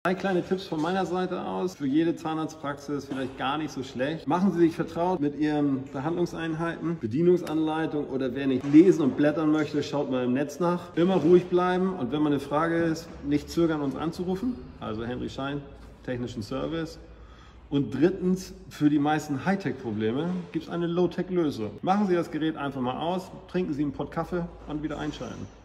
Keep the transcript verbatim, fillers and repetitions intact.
Drei kleine Tipps von meiner Seite aus. Für jede Zahnarztpraxis vielleicht gar nicht so schlecht. Machen Sie sich vertraut mit Ihren Behandlungseinheiten, Bedienungsanleitung oder wer nicht lesen und blättern möchte, schaut mal im Netz nach. Immer ruhig bleiben und wenn mal eine Frage ist, nicht zögern, uns anzurufen. Also Henry Schein, Technischen Service. Und drittens, für die meisten Hightech-Probleme gibt es eine Low-Tech-Lösung. Machen Sie das Gerät einfach mal aus, trinken Sie einen Pott Kaffee und wieder einschalten.